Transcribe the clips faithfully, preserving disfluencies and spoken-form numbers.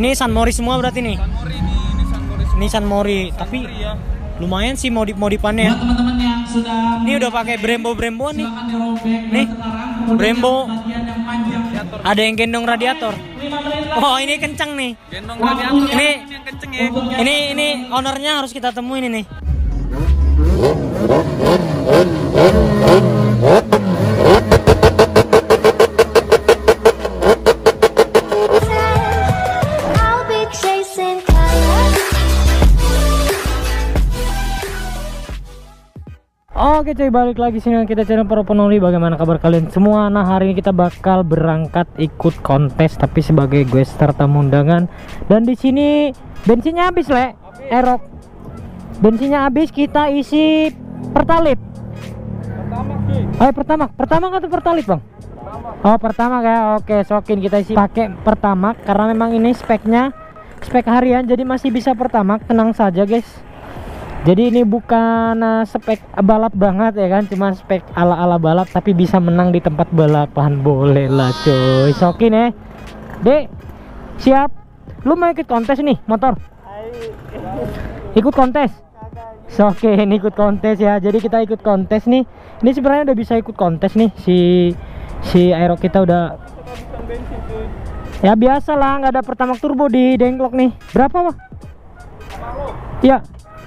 Ini San Mori semua berarti nih. San Mori ini, ini San Mori. Ini San Mori, San tapi Mori, ya. lumayan sih modif-modifannya ya. Teman-teman yang sudah Ini udah pakai Brembo-Brembo nih. silakan dirobek Nih. sekarang. Brembo. Bagian yang panjang. Ada yang gendong radiator. Oh, ini kenceng nih. Gendong radiator. Ini yang kenceng ya. Ini ini ownernya harus kita temuin ini. I'll be chasing colors. Oke cuy, balik lagi sini kita channel Para Penoli. Bagaimana kabar kalian semua? Nah, hari ini kita bakal berangkat ikut kontes tapi sebagai gue serta undangan. Dan di sini bensinnya habis, Le. Erok. Bensinnya habis, kita isi Pertalite. Pertama sih. Oh, pertama. Pertama atau Pertalite, Bang? Oh, pertama kayak. Oke, sokin kita isi pakai pertama karena memang ini speknya spek harian, jadi masih bisa pertama. Tenang saja, guys. Jadi ini bukan uh, spek balap banget ya kan, cuma spek ala-ala balap tapi bisa menang di tempat balapan. Boleh lah cuy, sokin ya. Dek, siap? Lu mau ikut kontes nih motor? Ikut kontes? Sokin ikut kontes ya. Jadi kita ikut kontes nih. Ini sebenarnya udah bisa ikut kontes nih, si si Aero kita udah. Ya biasa lah, nggak ada Pertamax turbo di Dengklok nih. Berapa, Pak? Ya.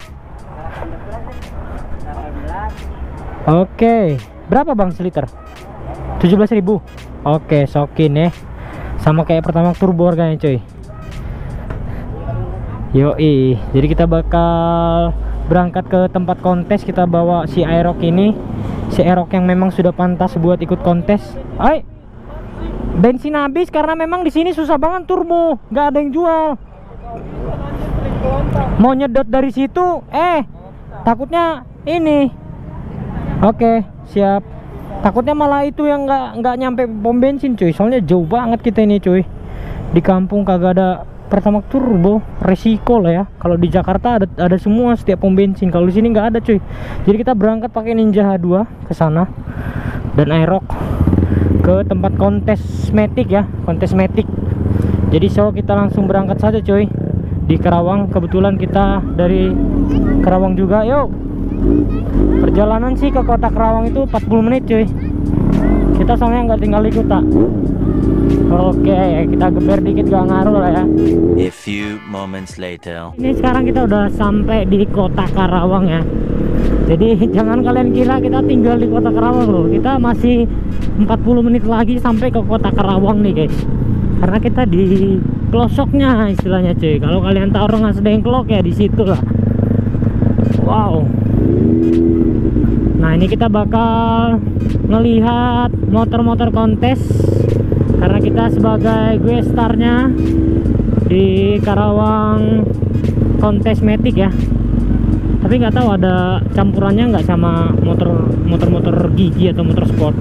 Oke, berapa Bang seliter? tujuh belas ribu. Oke, sokin ya. Sama kayak Pertamax turbo harganya cuy. Yoi, jadi kita bakal berangkat ke tempat kontes. Kita bawa si Aerox ini, si Aerox yang memang sudah pantas buat ikut kontes. Hai, bensin habis karena memang di sini susah banget turbo, nggak ada yang jual. Mau nyedot dari situ, eh takutnya ini. Oke, siap. Takutnya malah itu yang nggak nggak nyampe pom bensin cuy. Soalnya jauh banget kita ini cuy. Di kampung kagak ada Pertamax turbo, resiko lah ya. Kalau di Jakarta ada ada semua setiap pom bensin. Kalau di sini nggak ada cuy. Jadi kita berangkat pakai Ninja H dua ke sana dan Aerox ke tempat kontes Matic ya, kontes Matic. Jadi so kita langsung berangkat saja cuy. Di Karawang, kebetulan kita dari Karawang juga. Yuk. Perjalanan sih ke kota Karawang itu empat puluh menit cuy. Kita soalnya nggak tinggal di kota. Oke, kita geber dikit gak ngaruh lah ya. A few moments later. Ini sekarang kita udah sampai di kota Karawang ya. Jadi jangan kalian kira kita tinggal di kota Karawang loh. Kita masih empat puluh menit lagi sampai ke kota Karawang nih guys. Karena kita di pelosoknya istilahnya cuy. Kalau kalian tahu Rengas Dengklok ya di situ lah. Wow. Nah, ini kita bakal ngelihat motor-motor kontes karena kita sebagai gue starnya di Karawang kontes Matic ya. Tapi nggak tahu ada campurannya nggak sama motor motor-motor gigi atau motor sport.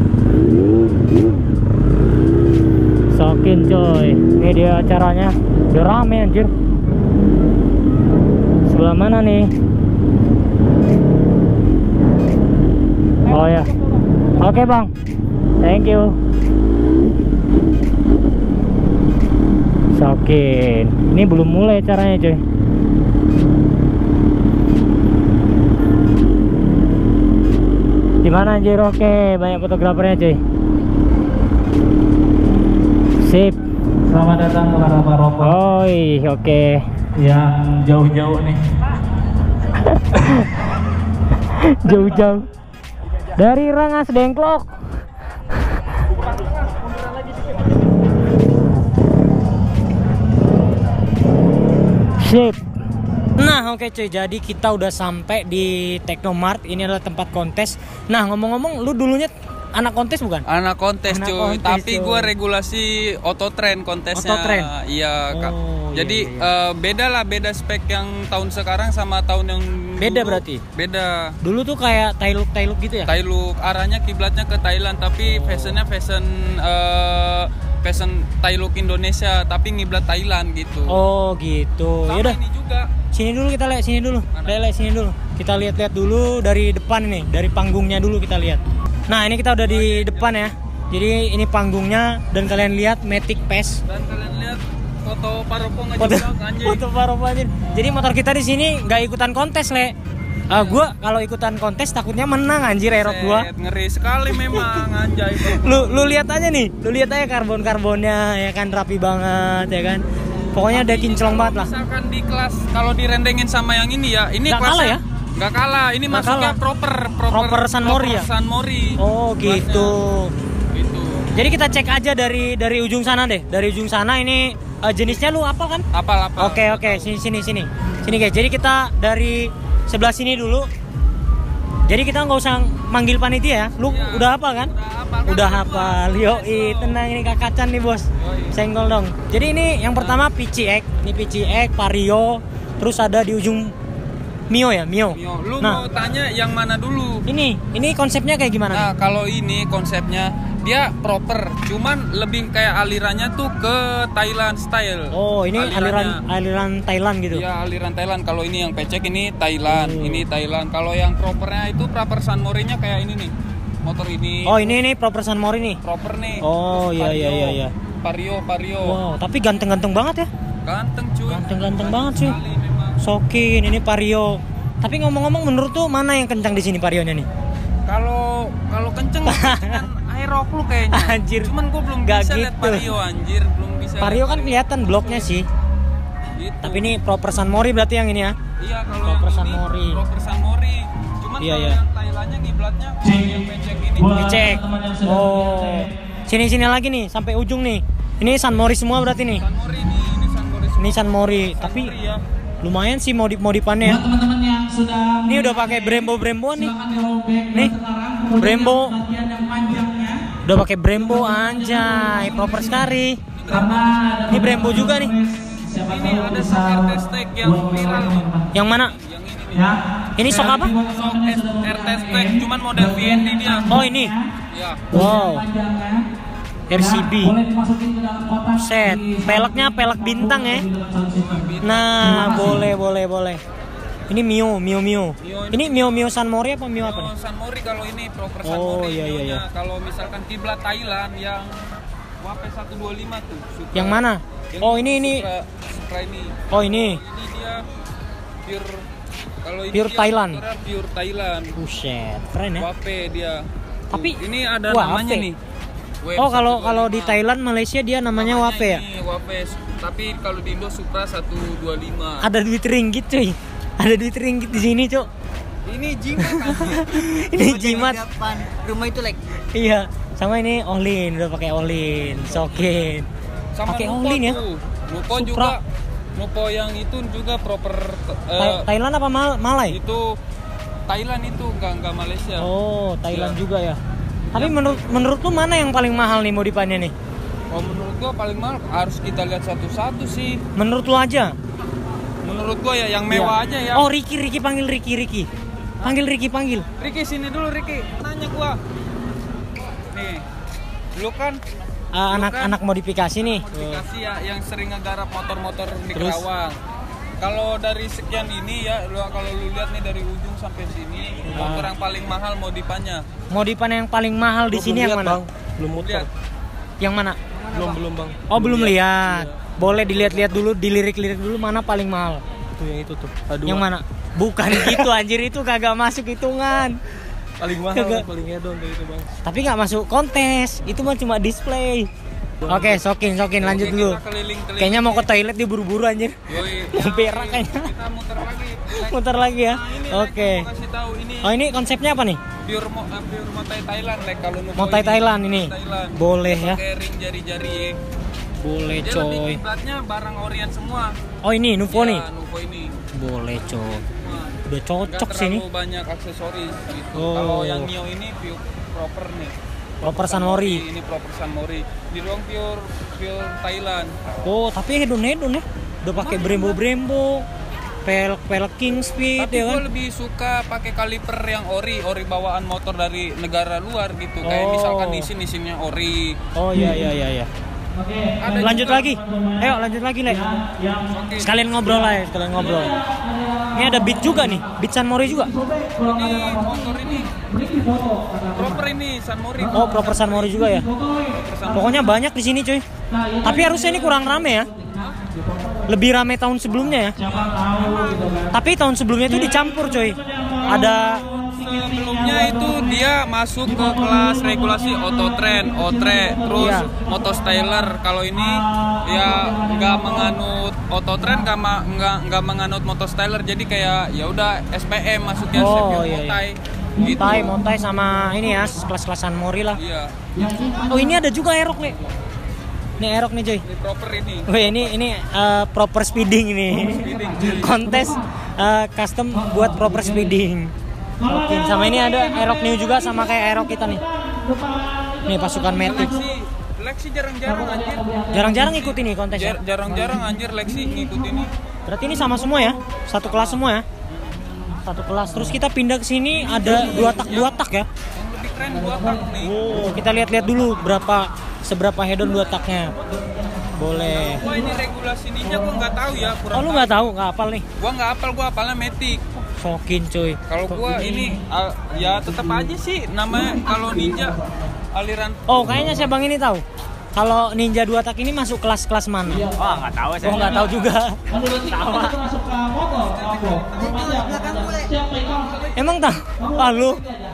Sokin coy, ini dia acaranya. Udah rame anjir. Sebelah mana nih? Oh ya. Oke Bang. Thank you. Sokin. Ini belum mulai caranya coy. Gimana anjir? Oke, banyak fotografernya cuy. Sip. Selamat datang ke para perokok Oi, oke. yang jauh-jauh nih. Jauh-jauh dari Rengas Dengklok. Sip. Nah oke cuy, jadi kita udah sampai di Teknomart. Ini adalah tempat kontes. Nah ngomong-ngomong, lu dulunya anak kontes bukan? Anak kontes Anak cuy, kontes, tapi cuy. gue regulasi autotrain kontesnya. Autotrain? Iya kak. Oh, Jadi iya, iya. eh, beda lah, beda spek yang tahun sekarang sama tahun yang Beda dulu. berarti? Beda. Dulu tuh kayak Tailuk Tailuk gitu ya? Tailuk arahnya kiblatnya ke Thailand, tapi fashionnya fashion eh, fashion Tailuk Indonesia, tapi ngiblat Thailand gitu. Oh gitu. Sama Yaudah, ini juga. sini dulu kita lihat, sini dulu. Lihat, lihat sini dulu. Kita lihat-lihat dulu dari depan nih, dari panggungnya dulu kita lihat. Nah, ini kita udah di depan ya. Jadi ini panggungnya dan kalian lihat Matic Pass. Dan kalian lihat foto paropo Foto, ngejeblak anjing. foto paropo anjir. Jadi motor kita di sini nggak ikutan kontes, Le. Uh, gua kalau ikutan kontes takutnya menang anjir Aerox gua. Set, ngeri sekali memang anjay. Lu lu lihat aja nih, lu lihat aja karbon-karbonnya ya kan rapi banget ya kan. Pokoknya udah kinclong banget lah. Misalkan di kelas kalau direndengin sama yang ini ya, ini Nggak kelasnya kalah ya? Nggak kalah, ini Nggak masuknya kalah. proper, proper, Proper San Mori ya? San Mori. Oh gitu. Gitu. Jadi kita cek aja dari dari ujung sana deh. Dari ujung sana ini uh, jenisnya lu apa kan? Apal apa? Oke oke sini sini sini sini guys. Jadi kita dari sebelah sini dulu. Jadi kita nggak usah manggil panitia ya. Lu Ya, udah hafal kan? udah hafal kan? Udah hafal. Yoi, tenang ini kakacan nih bos. Yoi. Senggol dong. Jadi ini yang pertama P C X, ini P C X, Vario, terus ada di ujung Mio ya, Mio. Mio, lu Nah, mau tanya yang mana dulu? ini ini konsepnya kayak gimana? Nah, kalau ini konsepnya dia proper, cuman lebih kayak alirannya tuh ke Thailand style. Oh, ini aliran Alirannya. aliran Thailand gitu. Iya, aliran Thailand. Kalau ini yang pecek ini Thailand, Hmm. ini Thailand. Kalau yang propernya itu proper San Mori-nya kayak ini nih. Motor ini Oh, ini nih proper San Mori nih. proper nih. Oh, iya, Vario. iya, iya, iya. Vario, Vario. Wow, tapi ganteng-ganteng banget ya. Ganteng cuy. Ganteng-ganteng banget sih. sekali memang. Sokin ini Vario. Tapi ngomong-ngomong menurut tuh mana yang kencang di sini Varionya nih? Kalau kalau kenceng kan Aerox lu kayaknya. Anjir. Cuman gua belum Nggak bisa lihat gitu. Vario anjir, belum bisa. Vario lihat kan kelihatan bloknya sih. Gitu. Tapi ini proper San Mori berarti yang ini ya. Iya, kalau Proper yang San ini Mori. proper San Mori. Cuman Iya, kalau iya. yang Thailandnya ngiblatnya kalau yang pecek ini. Buat Cek. teman-teman yang sudah Oh. cek. Sini-sini lagi nih sampai ujung nih. Ini San Mori semua berarti nih. San Mori ini, ini San Mori. Ini San Mori, San tapi Mori ya. lumayan sih modif-modifannya ya. Buat teman-teman yang sudah Ini udah pakai Brembo-Brembo nih. silakan dirobek Nih. sekarang. Kemudian Brembo. yang bagian yang panjangnya Udah pakai Brembo anjay, proper sekali. karena ada Ini Brembo beberapa juga nih. siapa Ini tahu ada bisa sok R T Stack yang buat viral orang nih. teman. Yang mana? Yang ini nih. Ya. Ini sok apa? Sok R T Stack cuman model V N D dia. Oh ini. Ya. Wow. Panjangnya R C B. ya, boleh dimasukin ke dalam kotak. Set. di- Peleknya pelek bintang ya. di dalam satu situ. Nah, boleh boleh boleh. Ini Mio, Mio Mio. Mio Ini Mio Mio San Mori apa Mio apa nih? Mio San Mori kalau ini proper San Oh, Mori. iya, iya, Mio-nya. iya. Kalau misalkan kiblat Thailand yang W P seratus dua puluh lima tuh. Supra. Yang mana? Yang Oh, ini ini. Supra, Supra ini. Oh, ini. Ini dia pure kalau ini Pure dia Thailand. motornya pure Thailand. Buset, keren ya. W P dia. Tapi Tuh, ini ada wah, namanya W P. nih. W Oh, kalau seratus dua puluh kalau di lima. Thailand, Malaysia dia namanya W P ya. Ini W P, tapi kalau di Indo Supra seratus dua puluh lima. Ada duit ringgit cuy. Ada duit ringgit di sini, Cuk. Ini jimat anjir. Ini jimat. Depan rumah itu like Iya, sama ini Olin, udah pakai Olin, Sokin. Sama Pakai Nupo Olin ya. tuh. Nupo Supra. juga. Nupo yang itu juga proper eh, Thai- Thailand apa Mal Malay? itu Thailand itu enggak enggak Malaysia. Oh, Thailand Iya. juga ya. Tapi menurut menurut lu mana yang paling mahal nih modifannya nih? Oh, menurut gua paling mahal harus kita lihat satu-satu sih. Menurut lu aja? Menurut gua ya yang mewah aja ya. Oh, Ricky, Ricky panggil Ricky, Ricky. Panggil Ricky, panggil. Ricky sini dulu Ricky. Nanya gua. Nih. Lu kan Ah, Lu kan anak-anak modifikasi nih. modifikasi ya yang sering ngegarap motor-motor di Terus? Kerawang. Kalau dari sekian ini ya, lu kalau lu lihat nih dari ujung sampai sini, Ah. motor yang paling mahal modifannya. Modifan yang paling mahal di sini yang mana? Belum lihat. Yang mana? Belum belum bang. Oh, belum lihat. Boleh dilihat-lihat dulu, dilirik-lirik dulu mana paling mahal. Itu yang itu tuh. Yang mana? Bukan gitu anjir, itu kagak masuk hitungan. Paling Kagak. paling hedon kayak itu bang. Tapi nggak masuk kontes. Itu mah cuma display. Oke, sokin, sokin lanjut Oke, dulu. kita keliling-keliling. Kayaknya mau ke toilet diburu-buru anjir. Yoi. Mau berak kayaknya. Kita muter lagi. Muter lagi ya. Nah, ini Oke. Lek, mau kasih tahu ini Oh, ini konsepnya apa nih? pure mo, uh, pure motai Thailand Lek, kalau Nuvo Motai ini. Thailand ini. Thailand. Boleh ya. Pakai ring jari-jari. Boleh Dia lebih coy. kiblatnya barang Orient semua. Oh, ini Nuvo Ya, nih. Nuvo ini. Boleh coy. Nah, Udah nggak cocok sih terlalu ini. banyak aksesoris gitu. Oh. Kalau yang Mio ini pure proper nih. Proper San Mori. Ini proper San Mori. Di ruang pure pure Thailand. Oh, tapi hedon-hedon ya. Udah pakai Brembo-Brembo. Pelek-pelek King Speed Tapi ya gue kan. lebih suka pakai kaliper yang ori, ori bawaan motor dari negara luar gitu. Kayak Oh. misalkan isin isinnya ori. Oh iya iya iya iya. Oke. Ada Lanjut juga lagi. Ayo lanjut lagi, Le. Yang Oke. Sekalian ngobrol lah ya, sekalian ngobrol. Ini ada Beat juga nih, Beat San Mori juga. Ini motor ini proper ini San Mori. Oh, proper San Mori juga ya. Proper San Mori. Pokoknya banyak di sini, cuy. Tapi harusnya ini kurang rame ya. lebih rame tahun sebelumnya ya. Tapi tahun sebelumnya itu dicampur coy. Ada Sebelumnya itu dia masuk ke kelas regulasi auto trend, otre, terus Iya. moto styler. Kalau ini ya nggak menganut auto trend, nggak ma- nggak nggak menganut moto styler. Jadi kayak ya udah S P M masuknya, Oh, Sepio iya, iya. Motai. Montai, Gitu. Montai sama ini ya, kelas-kelasan Mori lah. Iya, Oh, ini ada juga Aerox nih. Ini Aerox nih coy. ini proper ini. Wih, ini ini eh, proper speeding ini. Kontes eh, custom buat proper speeding. Oke, sama ini ada Aerox New juga sama kayak Aerox kita nih. Nih pasukan Matic. Lexi, Lexi jarang-jarang anjir. Jarang-jarang ikut ini kontesnya. Jar- jarang-jarang anjir Lexi ngikut ini. Berarti ini sama semua ya? Satu kelas semua ya? Satu kelas. Terus kita pindah ke sini ada dua tak dua tak ya. Yang lebih keren dua tak nih. Oh, kita lihat-lihat dulu berapa seberapa hedon dua taknya. Boleh. Wah, ini regulasi ninja gua nggak tahu ya, kurang. Oh, lu nggak tahu, nggak hafal nih? Gua nggak hafal, gua hafalnya Matic. Sokin cuy. Kalau gua ini al- ya tetap aja sih namanya kalau ninja aliran. Oh, kayaknya saya Bang ini tahu. Kalau Ninja dua tak ini masuk kelas-kelas mana? Wah, nggak tahu Oh, nggak tahu juga. Sama. Masuk ke motor. Apa? Remaja. Siap pegang. Emang tahu? Ah, lu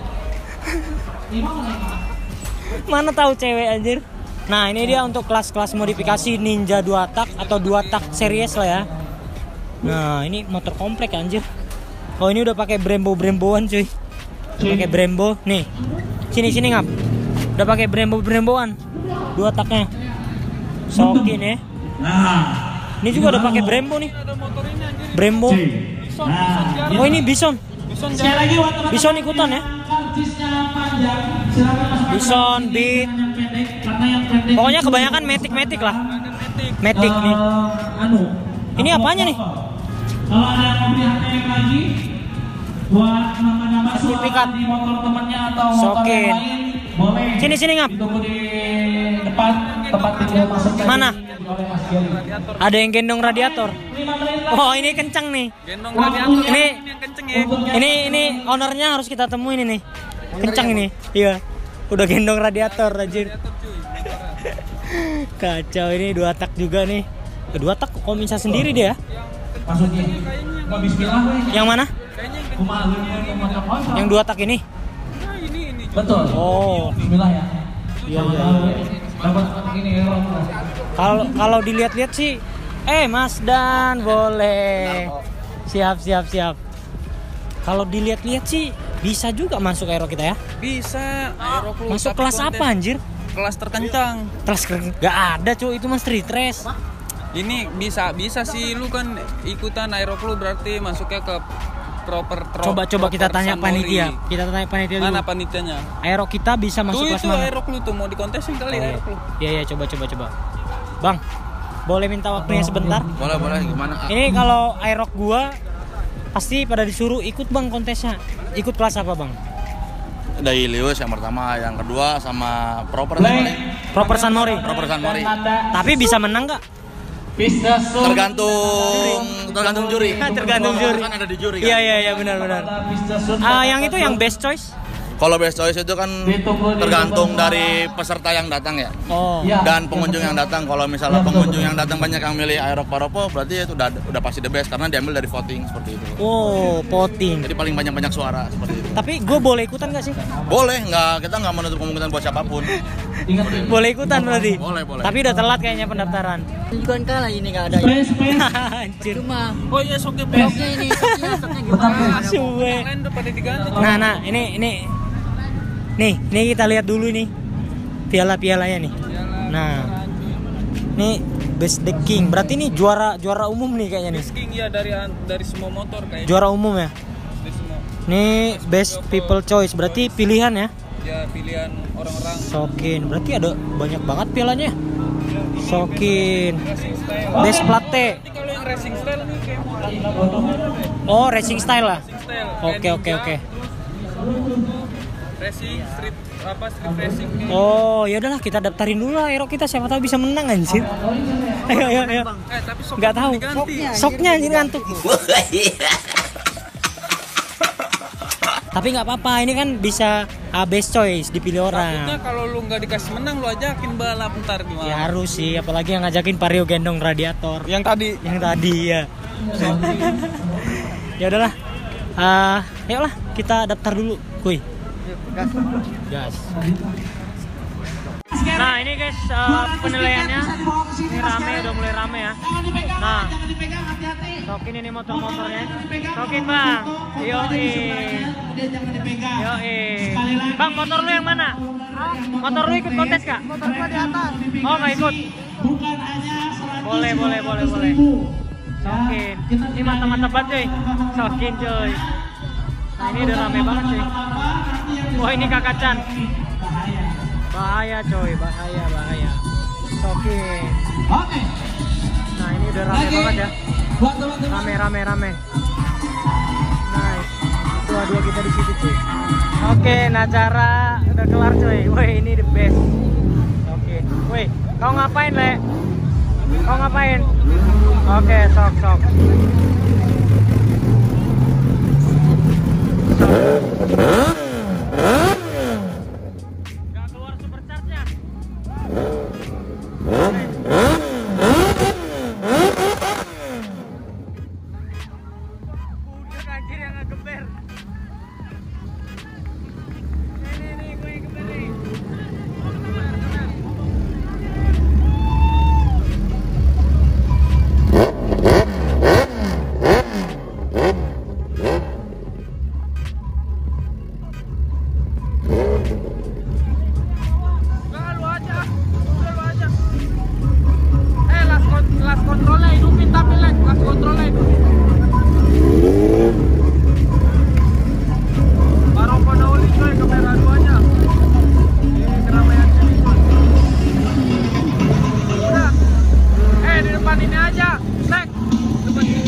mana tahu cewek anjir. Nah, ini dia untuk kelas-kelas modifikasi Ninja dua tak atau dua tak series lah ya. Nah, ini motor komplek anjir. Oh, ini udah pakai Brembo-Bremboan cuy. Udah pakai Brembo. Nih. Sini sini ngap. Udah pakai Brembo-Bremboan. Dua taknya. Sokin ya. Nah. Ini juga udah pakai Brembo nih. Ada motor ini anjir. Brembo. Nah. Oh, ini Bison. Bison Sekali lagi buat teman-teman Bison ikutan ya. karcisnya panjang. Silakan masukkan Bison, Beat. yang pendek karena yang pendek. Pokoknya kebanyakan Matic-Matic lah. Matic. Matic nih. Eh, anu. Ini apanya nih? Kalau ada yang mau beli H T M lagi buat nambah-nambah suara Sertifikat. di motor temannya atau motor Sokin. yang lain, boleh. Sini sini ngap. Ditunggu di depan tempat tinggal masuk tadi. Mana? Oleh Mas Geli. Ada yang gendong radiator. lima menit Oh, ini kencang nih. Gendong radiator. Ini yang kenceng ya. ini ini ownernya harus kita temuin ini. Kencang ini. Iya. Udah gendong radiator anjir. Radiator cuy. Kacau ini dua tak juga nih. Dua tak kok bisa sendiri dia. Maksudnya nggak bismillah weh. Yang mana? Kayaknya yang Kumaha yang macam apa? Yang dua tak ini. nah, ini ini. Betul. Oh. Bismillah ya. Iya iya. Dapat ini ya. Kalau kalau dilihat-lihat sih eh Mas Dan boleh. Siap siap siap. Kalau dilihat-lihat sih bisa juga masuk Aero kita ya. Bisa Aeroclub. Masuk tapi kelas konten- apa anjir? Kelas terkencang. Kelas keren. Gak ada cuy, itu mah street race. Ini bisa bisa sih lu kan ikutan Aeroclub berarti masuknya ke proper tro- Coba coba kita proper tanya San panitia. Mori. Kita tanya panitia dulu. Mana panitianya? Aero kita bisa masuk Tuh kelas itu mana? Aeroclub tuh mau dikontesin kali Iya, Aeroclub. iya, iya, coba coba coba. Bang, boleh minta waktunya sebentar? Boleh boleh gimana? Ini kalau Aerox gua pasti pada disuruh ikut Bang kontesnya. Ikut kelas apa, Bang? Dari Lewis yang pertama, yang kedua sama Proper San Mori. Proper San Mori. Proper San Mori. Tapi bisa menang nggak? Bisa sur. Tergantung tergantung juri. Tergantung juri. Kan ada di juri kan. Iya iya iya benar benar. Bisa sur. Ah, yang itu yang best choice. Kalau best choice itu kan Ditunggu di tergantung depan. dari peserta yang datang ya. Oh. Ya. Dan pengunjung yang datang. Kalau misalnya pengunjung yang datang banyak yang milih Aerox Paropo, berarti itu udah udah pasti the best karena diambil dari voting seperti itu. Oh, voting. Jadi paling banyak-banyak suara seperti itu. Tapi gue boleh ikutan gak sih? Boleh, nggak kita nggak menutup kemungkinan buat siapapun. Ingat Boleh ikutan berarti? Boleh, boleh. Tapi udah telat kayaknya pendaftaran. Bukan kalah ini nggak ada. Spray spray. Anjir. Cuma Oh iya soknya bloknya ini, soknya, soknya gimana? Suwe. Lain udah pada diganti. Nah, nah, ini ini nih, nih kita lihat dulu nih piala-pialanya nih. Nah, nih Best the King. Berarti ini juara juara umum nih kayaknya nih. King ya dari dari semua motor kayaknya. Juara umum ya. Dari semua. Nih Best People Choice. Berarti pilihan ya. Ya pilihan orang-orang. Sokin. Berarti ada banyak banget pialanya. Sokin. Racing style. Best Plate. Nanti kalau yang racing style nih kayak motor Oh, racing style lah. racing style. Oke, Kayak oke, Ninja, oke. Racing street apa street racing kayak. Oh, ya udahlah kita daftarin dulu lah Aero kita, siapa tahu bisa menang anjir. Ayo ayo ayo. Eh tapi sok Enggak tahu. diganti. Soknya anjir ngantuk. Tapi nggak apa-apa, ini kan bisa uh, best choice, dipilih Takutnya orang. kalau lu nggak dikasih menang lu ajakin balap ntar gimana? Ya harus sih, apalagi yang ngajakin Vario gendong radiator. Yang tadi. Yang tadi ya. Ya udahlah. Uh, yuklah kita daftar dulu, kuy. Gas. Nah ini guys uh, penilaiannya, ini rame, udah mulai rame ya. Nah, sokin ini motor-motornya, sokin bang, yoi, yoi. Bang, motor lu yang mana? Motor lu ikut kontes kak? Motor gua di atas. Oh nggak ikut? Boleh, boleh, boleh, boleh. Sokin, ini mantap-mantap banget cuy, sokin cuy. Nah ini udah rame banget cuy. Wah ini kakak Chan. Bahaya coy, bahaya, bahaya. Sokin. Oke. Nah ini udah rame banget ya. Rame, rame, rame. Nice. Dua-dua kita di situ cuy. Oke, nah acara udah kelar cuy. Woi ini the best. Oke. Woi, kau ngapain le? Kau ngapain? Oke, sok, sok. Gak keluar supercharge-nya. Udah anjir yang ngegember. Nih, nih, gue yang gember nih. Udah lu aja, udah lu aja. Eh, las, las kontrolnya hidupin tapi lek, las kontrolnya hidupin. Baru pada uli coy kamera duanya. Ini keramaian sini coy. Udah. Eh di depan ini aja, lek. Depan sini.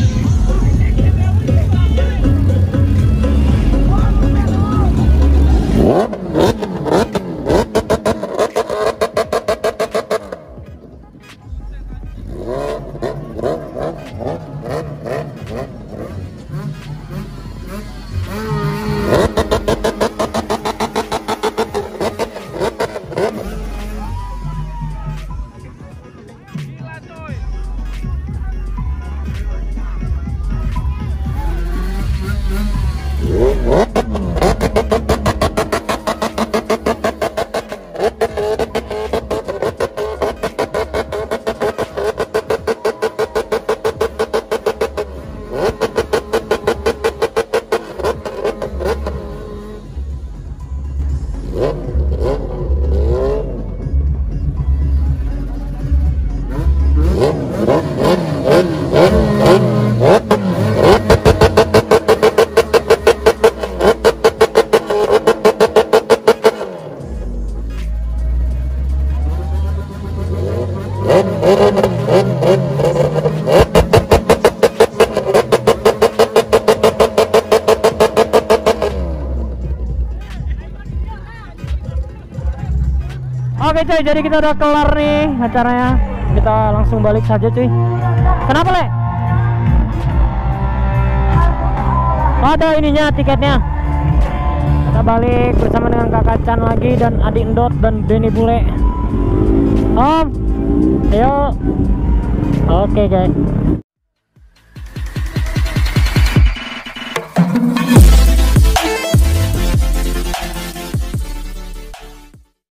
Gila coy. Oke cuy, jadi kita udah kelar nih acaranya. Kita langsung balik saja cuy. Kenapa le? Oh, ada ininya, tiketnya. Kita balik bersama dengan kakak Chan lagi dan adik Endot dan Denny Bule. Om, ayo. Oke guys.